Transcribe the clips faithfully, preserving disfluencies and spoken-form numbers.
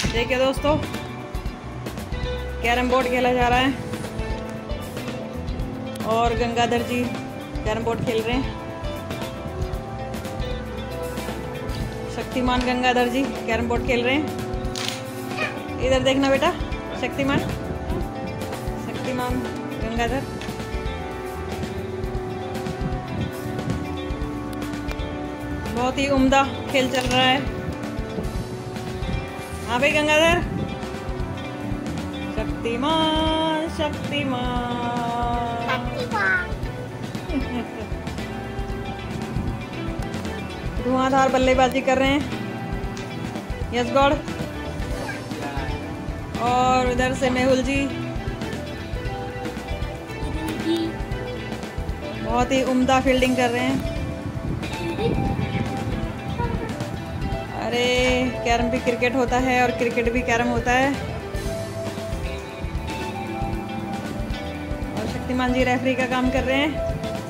देखिए दोस्तों, carrom board खेला जा रहा है और गंगाधर जी कैरम बोर्ड खेल रहे हैं। शक्तिमान गंगाधर जी कैरम बोर्ड खेल रहे हैं। इधर देखना बेटा, शक्तिमान शक्तिमान गंगाधर। बहुत ही उम्दा खेल चल रहा है। हाँ भाई गंगाधर, शक्तिमान शक्तिमान धुआंधार बल्लेबाजी कर रहे हैं यस गॉड। और इधर से मेहुल जी बहुत ही उम्दा फील्डिंग कर रहे हैं। अरे कैरम भी क्रिकेट होता है और क्रिकेट भी कैरम होता है। और शक्तिमान जी रेफरी का काम कर रहे हैं।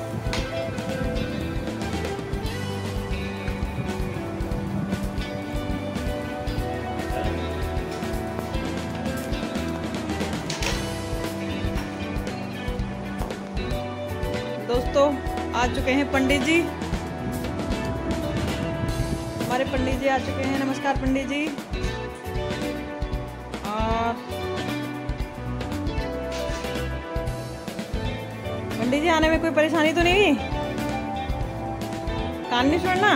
दोस्तों आ चुके हैं पंडित जी, हमारे पंडित जी आ चुके हैं। नमस्कार पंडित जी। और पंडित जी आने में कोई परेशानी तो नहीं हुई? कान नहीं छोड़ना,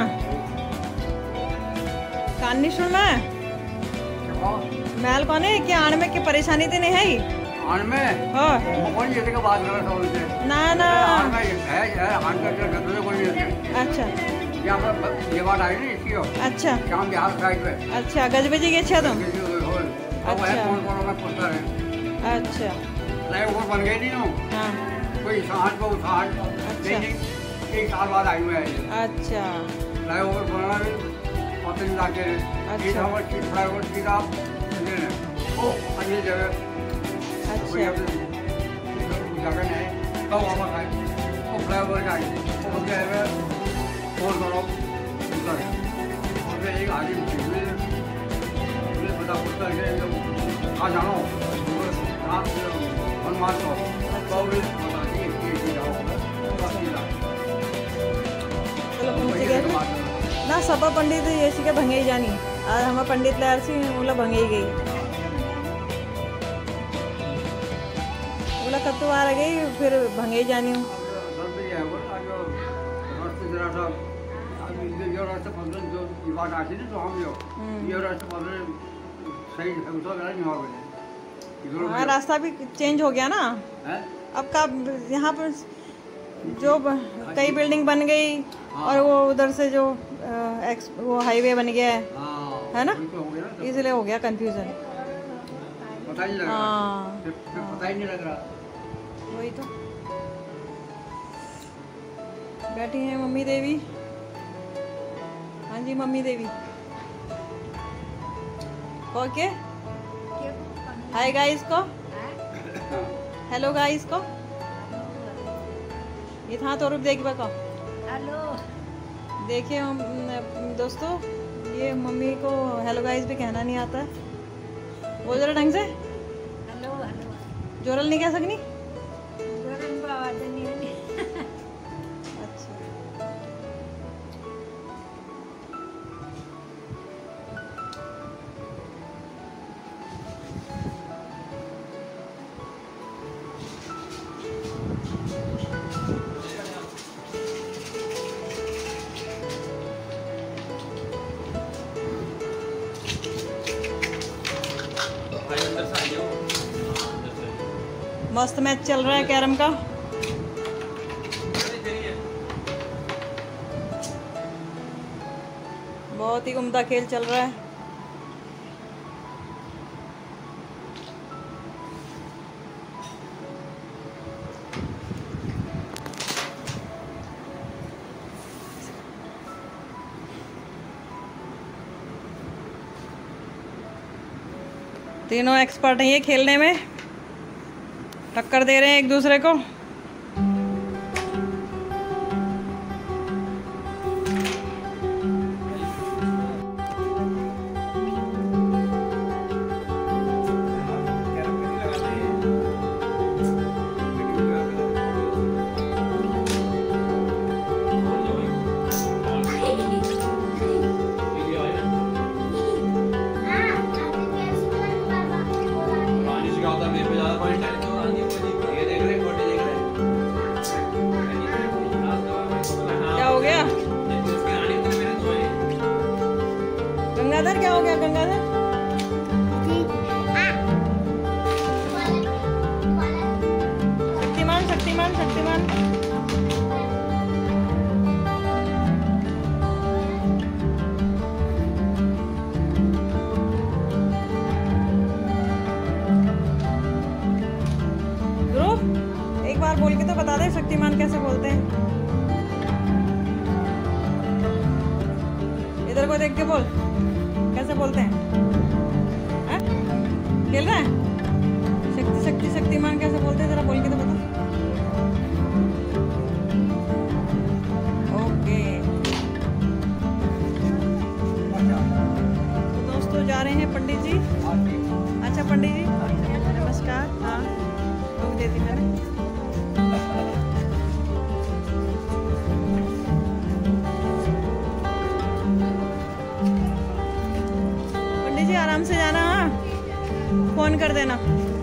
कान नहीं छोड़ना है। महल कौन है क्या आने में की परेशानी तो नहीं है? आन में हाँ कौन ये का बात कर रहा था उनसे? ना ना आन में है है आन का क्या गंदे कोई नहीं है। अच्छा यहाँ पर ये बात आई नहीं इसकी हो। अच्छा शाम बिहार साइड पे। अच्छा गजबजी के अच्छा तुम। अब है कौन कौन में पूछता है। अच्छा फ्लाईओवर बन गई नहीं हो। हाँ कोई साठ को साठ अच्छा एक साल बाद आई हुई है। अच्छा फ्लाईओवर बनना भी पता नहीं लाके अच्छा फ्लाईओवर सीधा ओ अन्य जगह अच्छा जगह नहीं तो वहाँ पर वो फ्लाईओवर का वो क्या है फोन करो उधर और एक आगे मुझे पता पड़ता है कि कहाँ जानो आप हनुमान को तो भी पता नहीं कि जाओ चलो ना सपा पंडित ये के भंगे ही जानी आज हमारा पंडित लाल सिंह बोला भंगे ही गई बोला कब तो आ गई फिर भंगे ही जानी हूँ। हाँ रास्ता भी चेंज हो गया ना है? अब का यहाँ पर जो कई बिल्डिंग बन गई और वो उधर से जो एक्स वो हाईवे बन गया है है ना, इसलिए हो गया कंफ्यूजन। पता ही नहीं लग रहा। हाँ फिर पता ही नहीं लग रहा। वही तो बैठी हैं मम्मी देवी। हाँ जी mummy Devi okay. Hi guys को हेलो गाइस को ये था तो रूप देखिए को हेलो देखिए हम दोस्तों, ये मम्मी को हेलो गाइस भी कहना नहीं आता है। बोल जरा ढंग से। हेलो हेलो जोरल नहीं कह सकनी। जोरन को आवाज नहीं आनी। अच्छा मस्त मैच चल रहा है कैरम का। बहुत ही उम्दा खेल चल रहा है। तीनों एक्सपर्ट हैं ये खेलने में, टक्कर दे रहे हैं एक दूसरे को। पता है शक्तिमान कैसे बोलते हैं? इधर को देख के बोल, कैसे बोलते हैं? है? खेल रहा है? शक्ति शक्ति शक्तिमान कैसे बोलते हैं, जरा बोल के तो बता। ओके तो दोस्तों जा रहे हैं पंडित जी। अच्छा पंडित जी नमस्कार। हाँ रोक देती मैंने। पंडित जी आराम से जाना, हाँ फोन कर देना।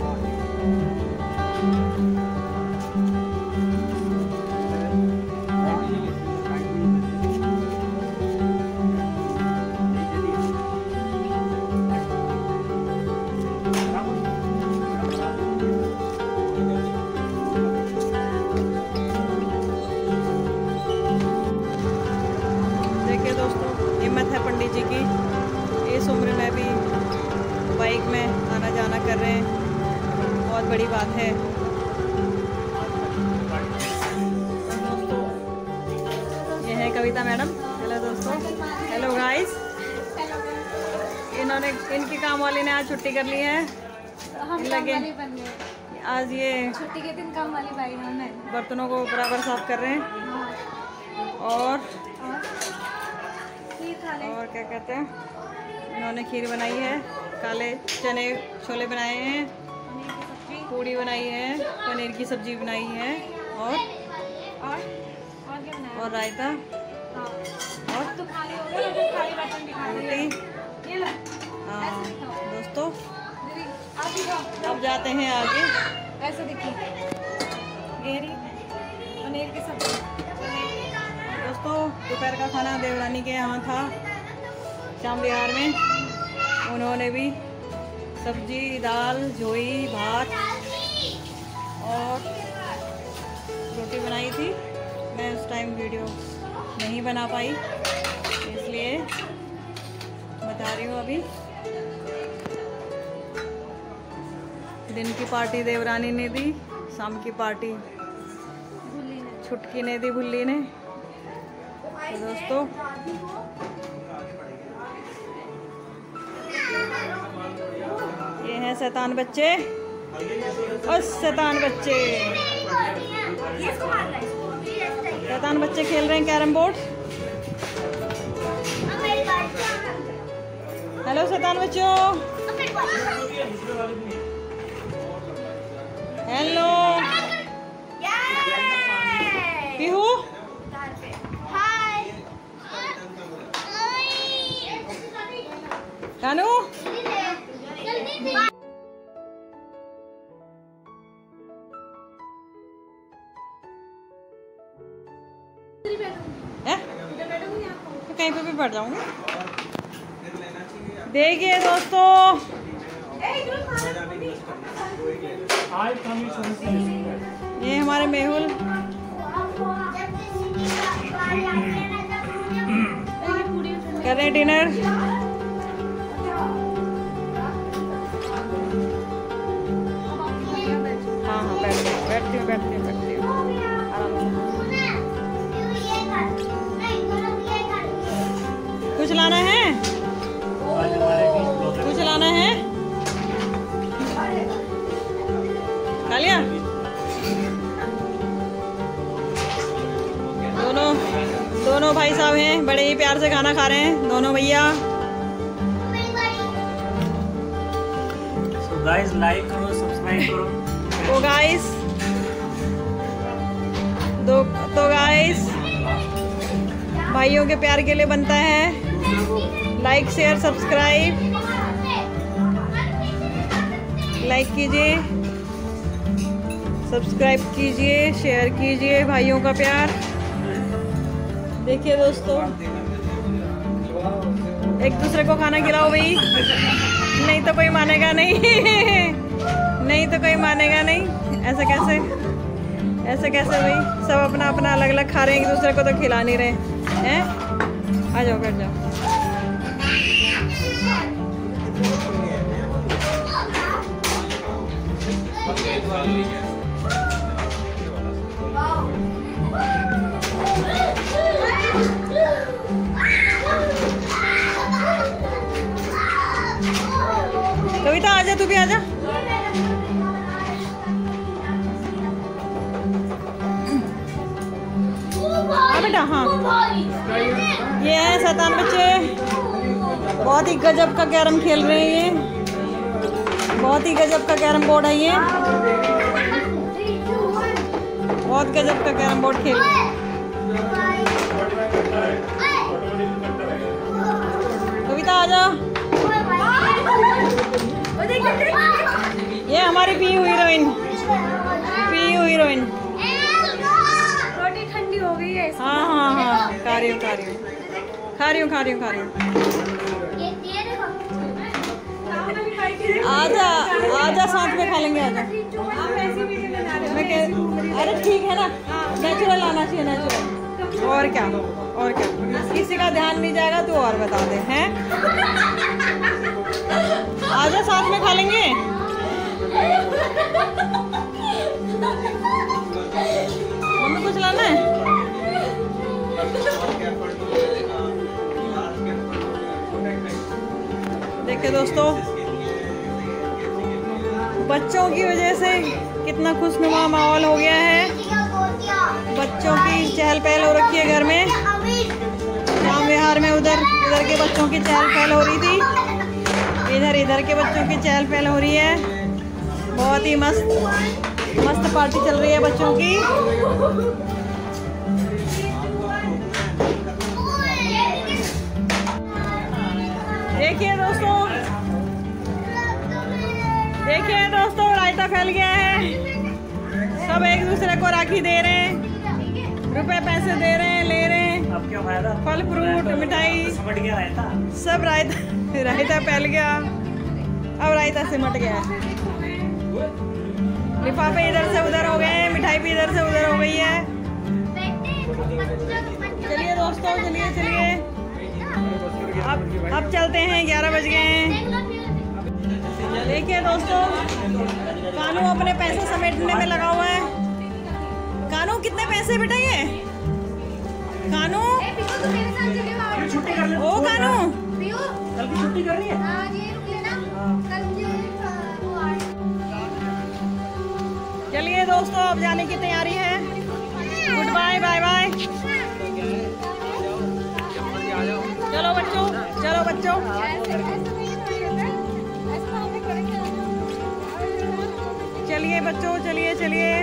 देखिए दोस्तों हिम्मत है पंडित जी की, इस उम्र में भी बाइक में आना जाना कर रहे हैं, बहुत बड़ी बात है। दोस्तों ये है कविता मैडम। हेलो दोस्तों, हेलो गाइस। इन्होंने इनकी काम वाली ने आज छुट्टी कर ली है। हम लगे काम वाली बन गए। आज ये छुट्टी के दिन काम वाली भाई हम हैं। बर्तनों को बराबर साफ कर रहे हैं और और खीर खा ले। और क्या कहते हैं, इन्होंने खीर बनाई है, काले चने छोले बनाए हैं, पनीर की सब्जी पूड़ी बनाई है, पनीर की सब्जी बनाई है और और और क्या बनाया? और रायता हाँ और तो खाली हो गया, तो खाली बर्तन दिखा रोटी। दे। ये लो हाँ ऐसे दिखाओ दोस्तों दीदी, आप दिखाओ। अब जाते हैं आगे। ऐसे दिखी गेहरी पनीर की सब्जी। दोस्तों दोपहर का खाना देवरानी के यहाँ था श्याम विहार में। उन्होंने भी सब्जी दाल झोई भात और रोटी बनाई थी। मैं उस टाइम वीडियो नहीं बना पाई, इसलिए बता रही हूँ। अभी दिन की पार्टी देवरानी ने दी, शाम की पार्टी छुटकी ने दी, भुल्ली ने। तो दोस्तों ये हैं शैतान बच्चे और शैतान बच्चे शैतान बच्चे खेल रहे हैं कैरम बोर्ड। हेलो शैतान बच्चों, हेलो पीहू, कानू, है? कहीं पे भी बैठ जाऊंगी। देखिए दोस्तों ये हमारे मेहुल कर रहे हैं डिनर। हाँ हाँ बैठ गई, बैठती हूँ बैठती हूँ बैठती हूँ आराम से। कुछ लाना है, कुछ लाना है, खा लिया? दोनों दोनों भाई साहब हैं, बड़े ही प्यार से खाना खा रहे हैं दोनों भैया। So guys, लाइक करो, सब्सक्राइब करो। तो गाइस दो तो गाइस भाइयों के प्यार के लिए बनता है लाइक शेयर सब्सक्राइब। लाइक कीजिए, सब्सक्राइब कीजिए, शेयर कीजिए, भाइयों का प्यार। देखिए दोस्तों एक दूसरे को खाना खिलाओ भाई, नहीं तो कोई मानेगा नहीं नहीं तो कोई मानेगा नहीं। ऐसे कैसे ऐसे कैसे भाई, सब अपना अपना अलग अलग खा रहे हैं, एक दूसरे को तो खिला नहीं रहे हैं। आ जाओ बैठ जाओ। कविता आजा, तू भी आजा। हाँ बेटा, हाँ ये है शैतान बच्चे, बहुत ही गजब का कैरम खेल रहे हैं ये, बहुत ही गजब का कैरम बोर्ड है ये, बहुत गजब का कैरम बोर्ड खेल रहे हैं। कविता आजा। ये हमारी पीयू हीरोइन, पीयू हीरोइन। रोटी ठंडी हो गई है। हाँ हाँ हाँ, खा रही हूँ खा रही हूँ खा रही हूँ खा रही हूँ खा रही हूँ। आजा आजा, साथ में खा लेंगे, आजा। आप ऐसी वीडियो बना रहे हो। मैं कह, अरे ठीक है ना, नेचुरल आना चाहिए, नेचुरल। और क्या, और क्या, किसी का ध्यान नहीं जाएगा, तू और बता दे हैं। आजा, साथ में खा लेंगे। मम्मी कुछ लाना है? देखिए दोस्तों, बच्चों की वजह से कितना खुशनुमा माहौल हो गया है। बच्चों की चहल पहल हो रखी है घर में। शाम विहार में उधर उधर के बच्चों की चहल पहल हो रही थी, इधर इधर के बच्चों की चहल पहल हो रही है। बहुत ही मस्त मस्त पार्टी चल रही है बच्चों की। देखिए दोस्तों, देखिए दोस्तों, रायता फैल गया है। सब एक दूसरे को राखी दे रहे हैं, रुपए पैसे दे रहे हैं, ले रहे हैं। अब क्या फायदा? फल फ्रूट मिठाई समझ गया रायता, सब रायता रायता फैल गया। अब रायता सिमट गया है। लिफाफे इधर से उधर हो गए हैं, मिठाई भी इधर से उधर हो गई है। चलिए दोस्तों, चलिए चलिए, अब अब चलते हैं, ग्यारह बज गए हैं। देखिए दोस्तों, कानू अपने पैसे समेटने में लगा हुआ है। कानू, कितने पैसे बेटा ये? कानू, छुट्टी कर ले। ओ कानू, कल की छुट्टी कर रही है। चलिए दोस्तों, अब जाने की तैयारी है। Good bye, bye bye. चलो बच्चों, चलो बच्चों, चलिए बच्चों, चलिए चलिए,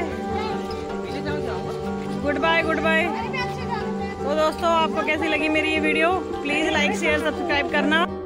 गुड बाय, गुड बाय। तो दोस्तों, आपको कैसी लगी मेरी ये video? Please like share subscribe करना।